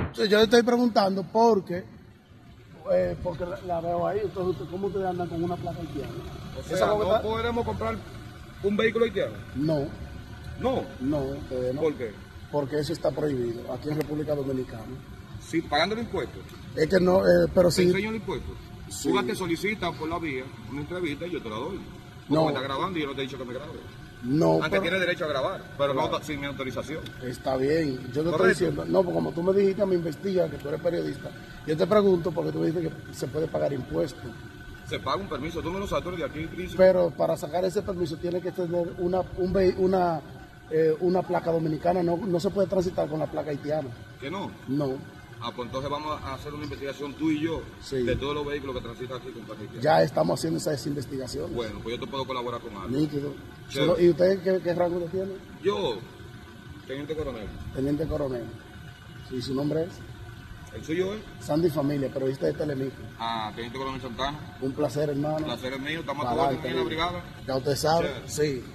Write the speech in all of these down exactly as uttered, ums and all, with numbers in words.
Sí, yo le estoy preguntando porque, eh, porque la, la veo ahí. Entonces, ¿cómo ustedes andan con una placa haitiana? O sea, ¿no está... podremos comprar un vehículo haitiano? No. ¿No? No, ustedes no. ¿Por qué? Porque eso está prohibido aquí en República Dominicana. Sí, pagando el impuesto. Es que no, eh, pero sí. ¿Te enseño el impuesto? Sí. Tú vas, te solicitas por la vía una entrevista y yo te la doy. Porque No. me está grabando y yo no te he dicho que me grabe. No, Antes pero... tiene derecho a grabar, pero Claro. no sin mi autorización. Está bien, yo te Correcto. estoy diciendo, no, porque como tú me dijiste, me investiga que tú eres periodista, yo te pregunto porque tú me dices que se puede pagar impuestos, Se paga un permiso, tú me lo sabes, tú eres de aquí, príncipe. pero para sacar ese permiso tiene que tener una, un ve- una, eh, una placa dominicana, no, no se puede transitar con la placa haitiana, ¿Que no? no, Ah, pues entonces vamos a hacer una investigación tú y yo Sí. de todos los vehículos que transitan aquí con permiso. ya estamos haciendo esas investigaciones, Bueno, pues yo te puedo colaborar con algo. nítido. Chévere. Solo- ¿Y usted qué, qué rango usted tiene? Yo, teniente coronel, Teniente coronel, y su nombre es el suyo es, Sandy Familia, periodista de Telemicro. ah, teniente coronel Santana. Un placer, hermano. El placer es mío, estamos Para todos aquí en la adelante. brigada. Ya usted sabe, Chévere. sí.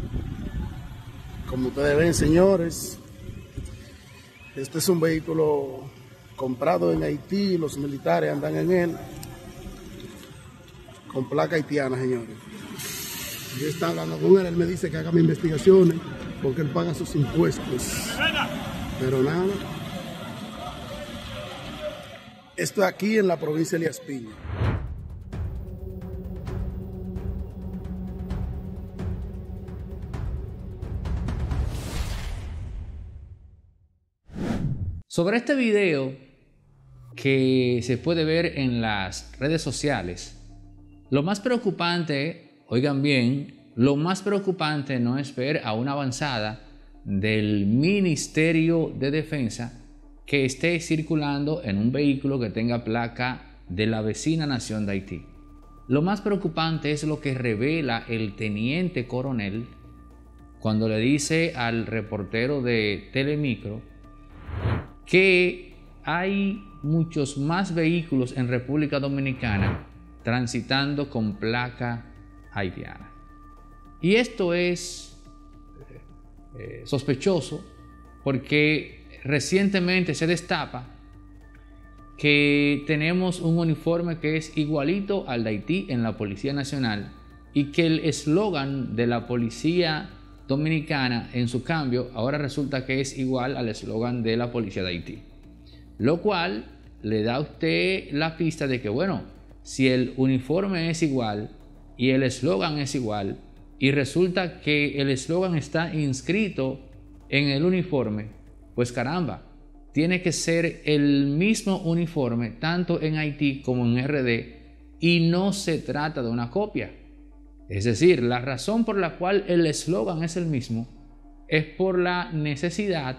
Como ustedes ven, señores, este es un vehículo comprado en Haití, los militares andan en él, con placa haitiana, señores. Yo estaba hablando con él, él me dice que haga mis investigaciones, porque él paga sus impuestos. Pero nada. Esto aquí en la provincia de Elías Piña. Sobre este video que se puede ver en las redes sociales, lo más preocupante, oigan bien, lo más preocupante no es ver a una avanzada del Ministerio de Defensa que esté circulando en un vehículo que tenga placa de la vecina nación de Haití. Lo más preocupante es lo que revela el teniente coronel cuando le dice al reportero de Telemicro que hay muchos más vehículos en República Dominicana transitando con placa haitiana. Y esto es eh, sospechoso porque recientemente se destapa que tenemos un uniforme que es igualito al de Haití en la Policía Nacional y que el eslogan de la Policía Dominicana en su cambio ahora resulta que es igual al eslogan de la Policía de Haití, lo cual le da a usted la pista de que, bueno, si el uniforme es igual y el eslogan es igual y resulta que el eslogan está inscrito en el uniforme, pues caramba, tiene que ser el mismo uniforme tanto en Haití como en R D y no se trata de una copia. Es decir, la razón por la cual el eslogan es el mismo es por la necesidad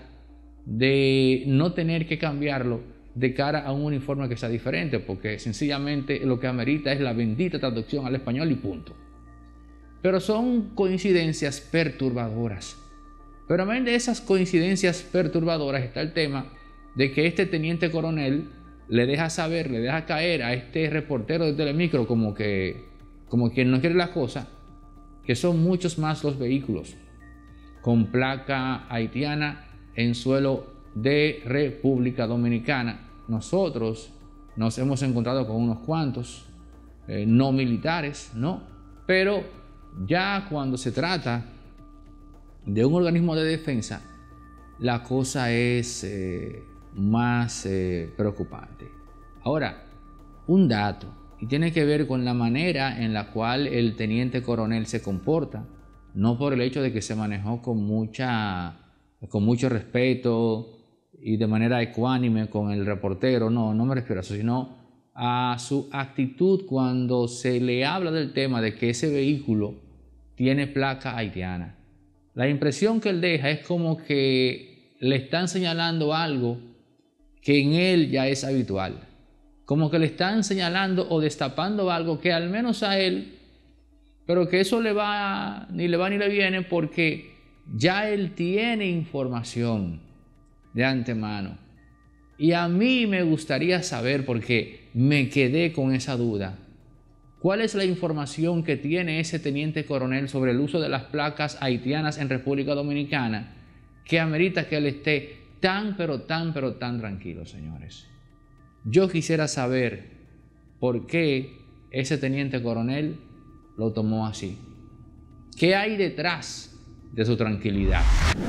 de no tener que cambiarlo de cara a un uniforme que sea diferente, porque sencillamente lo que amerita es la bendita traducción al español y punto. Pero son coincidencias perturbadoras. Pero además de esas coincidencias perturbadoras está el tema de que este teniente coronel le deja saber, le deja caer a este reportero de Telemicro como que como quien no quiere la cosa, que son muchos más los vehículos con placa haitiana en suelo de República Dominicana. Nosotros nos hemos encontrado con unos cuantos, eh, no militares, ¿no? Pero ya cuando se trata de un organismo de defensa, la cosa es eh, más eh, preocupante. Ahora, un dato. Y tiene que ver con la manera en la cual el teniente coronel se comporta, no por el hecho de que se manejó con, mucha, con mucho respeto y de manera ecuánime con el reportero, no, no me refiero a eso, sino a su actitud cuando se le habla del tema de que ese vehículo tiene placa haitiana. La impresión que él deja es como que le están señalando algo que en él ya es habitual. Como que le están señalando o destapando algo que al menos a él, pero que eso le va, ni le va ni le viene porque ya él tiene información de antemano. Y a mí me gustaría saber, porque me quedé con esa duda, ¿cuál es la información que tiene ese teniente coronel sobre el uso de las placas haitianas en República Dominicana que amerita que él esté tan, pero tan, pero tan tranquilo, señores. Yo quisiera saber por qué ese teniente coronel lo tomó así. ¿Qué hay detrás de su tranquilidad?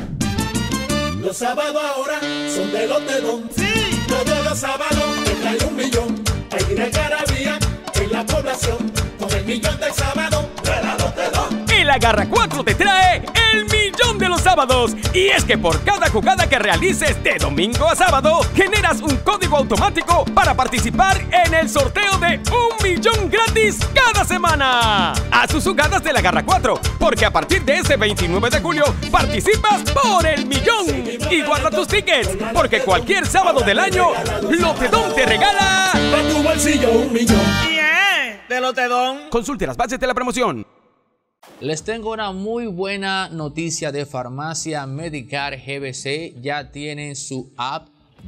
Los sábados ahora son de Lotedón. Sí, todos los sábados te trae un millón. Hay una algarabía en la población con el millón del sábado de la Lotedón. El Agarra cuatro te trae el millón de los sábados. Y es que por cada jugada que realices de domingo a sábado, generas un código automático para participar en el sorteo de un millón gratis cada semana. Haz tus jugadas del Agarra cuatro, porque a partir de este veintinueve de julio participas por el millón. Y guarda tus tickets, porque cualquier sábado del año, Lotedón te regala para tu bolsillo un millón. Yeah, de Lotedón. Consulte las bases de la promoción. Les tengo una muy buena noticia de Farmacia Medicare G B C. Ya tienen su app.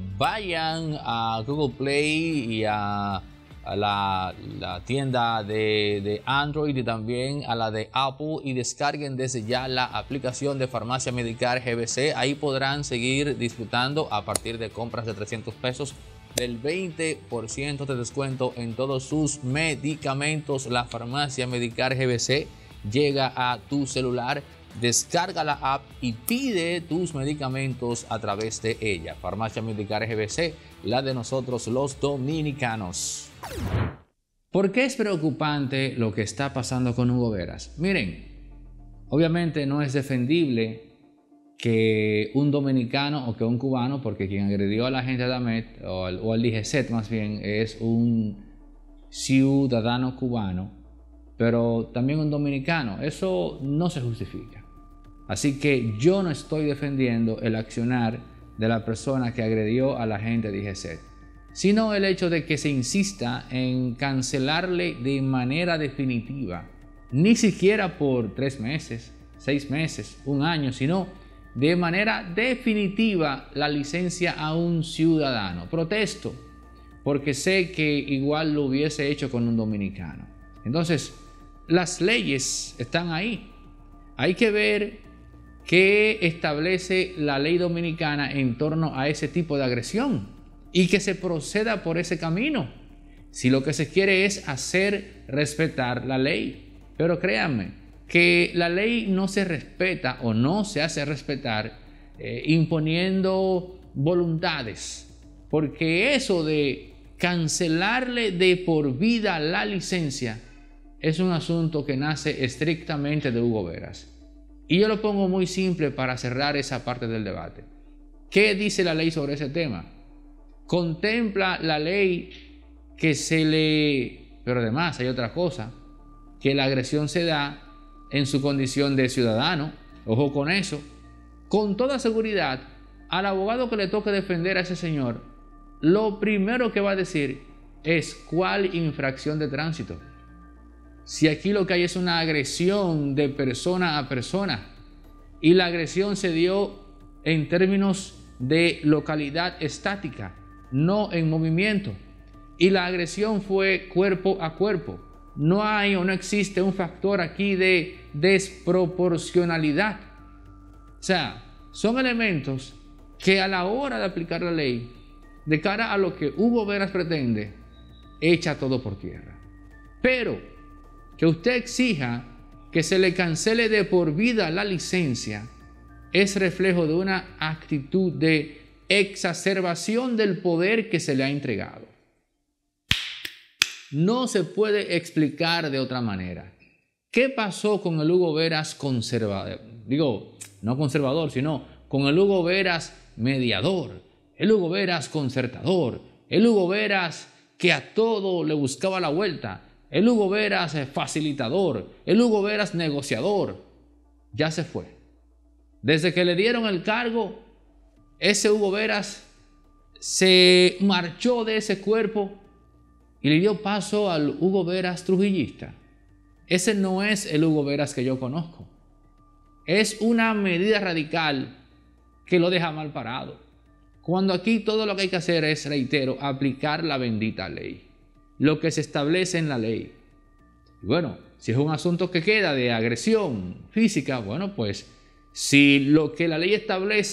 Vayan a Google Play y a, a la, la tienda de, de Android y también a la de Apple y descarguen desde ya la aplicación de Farmacia Medicare G B C. Ahí podrán seguir disfrutando a partir de compras de trescientos pesos del veinte por ciento de descuento en todos sus medicamentos. La Farmacia Medicare G B C llega a tu celular, descarga la app y pide tus medicamentos a través de ella. Farmacia Medicare G B C, la de nosotros los dominicanos. ¿Por qué es preocupante lo que está pasando con Hugo Veras? Miren, obviamente no es defendible que un dominicano o que un cubano, porque quien agredió a la gente de AMET o al, o al D G C E T más bien es un ciudadano cubano, pero también un dominicano. Eso no se justifica. Así que yo no estoy defendiendo el accionar de la persona que agredió a la gente de D G C E T, sino el hecho de que se insista en cancelarle de manera definitiva, ni siquiera por tres meses, seis meses, un año, sino de manera definitiva la licencia a un ciudadano. Protesto, porque sé que igual lo hubiese hecho con un dominicano. Entonces, las leyes están ahí. Hay que ver qué establece la ley dominicana en torno a ese tipo de agresión y que se proceda por ese camino, si lo que se quiere es hacer respetar la ley. Pero créanme que la ley no se respeta o no se hace respetar eh, imponiendo voluntades, porque eso de cancelarle de por vida la licencia es un asunto que nace estrictamente de Hugo Veras. Y yo lo pongo muy simple para cerrar esa parte del debate. ¿Qué dice la ley sobre ese tema? Contempla la ley que se le... Pero además hay otra cosa, que la agresión se da en su condición de ciudadano. Ojo con eso. Con toda seguridad, al abogado que le toque defender a ese señor, lo primero que va a decir es cuál infracción de tránsito. Si aquí lo que hay es una agresión de persona a persona y la agresión se dio en términos de localidad estática, no en movimiento, y la agresión fue cuerpo a cuerpo, no hay o no existe un factor aquí de desproporcionalidad. O sea, son elementos que a la hora de aplicar la ley, de cara a lo que Hugo Veras pretende, echa todo por tierra. Pero que usted exija que se le cancele de por vida la licencia es reflejo de una actitud de exacerbación del poder que se le ha entregado. No se puede explicar de otra manera. ¿Qué pasó con el Hugo Veras conservador? Digo, no conservador, sino con el Hugo Veras mediador, el Hugo Veras concertador, el Hugo Veras que a todo le buscaba la vuelta, el Hugo Veras facilitador, el Hugo Veras negociador. Ya se fue. Desde que le dieron el cargo, ese Hugo Veras se marchó de ese cuerpo y le dio paso al Hugo Veras trujillista. Ese no es el Hugo Veras que yo conozco. Es una medida radical que lo deja mal parado. Cuando aquí todo lo que hay que hacer es, reitero, aplicar la bendita ley, lo que se establece en la ley. Y bueno, si es un asunto que queda de agresión física, bueno, pues si lo que la ley establece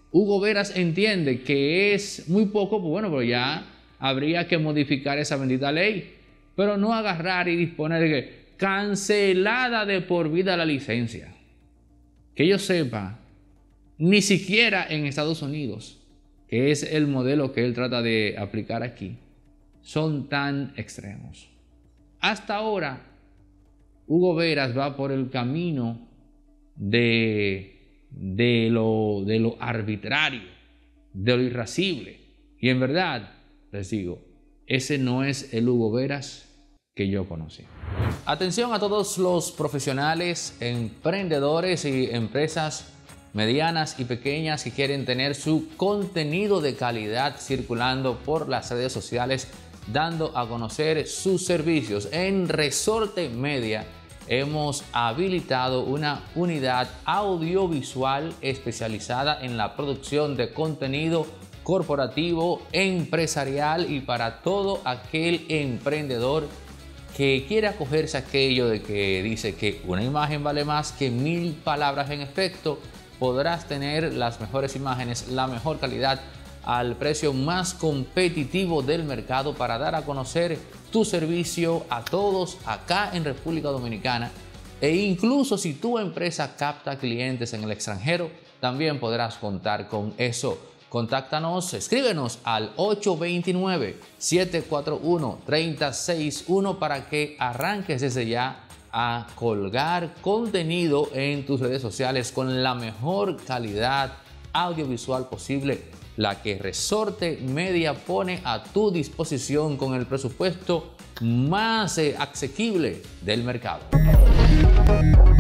Hugo Veras entiende que es muy poco, pues bueno, pero ya habría que modificar esa bendita ley, pero no agarrar y disponer de que cancelada de por vida la licencia. Que yo sepa, ni siquiera en Estados Unidos, que es el modelo que él trata de aplicar aquí, son tan extremos. Hasta ahora, Hugo Veras va por el camino de, de, lo, de lo arbitrario, de lo irascible. Y en verdad, les digo, ese no es el Hugo Veras que yo conocí. Atención a todos los profesionales, emprendedores y empresas medianas y pequeñas que quieren tener su contenido de calidad circulando por las redes sociales, dando a conocer sus servicios. En Resorte Media hemos habilitado una unidad audiovisual especializada en la producción de contenido corporativo, empresarial y para todo aquel emprendedor que quiere acogerse a aquello de que dice que una imagen vale más que mil palabras. En efecto, podrás tener las mejores imágenes, la mejor calidad, al precio más competitivo del mercado para dar a conocer tu servicio a todos acá en República Dominicana. E incluso si tu empresa capta clientes en el extranjero, también podrás contar con eso. Contáctanos, escríbenos al ocho dos nueve, siete cuatro uno, tres cero seis uno para que arranques desde ya a colgar contenido en tus redes sociales con la mejor calidad audiovisual posible, la que Resorte Media pone a tu disposición con el presupuesto más eh, asequible del mercado.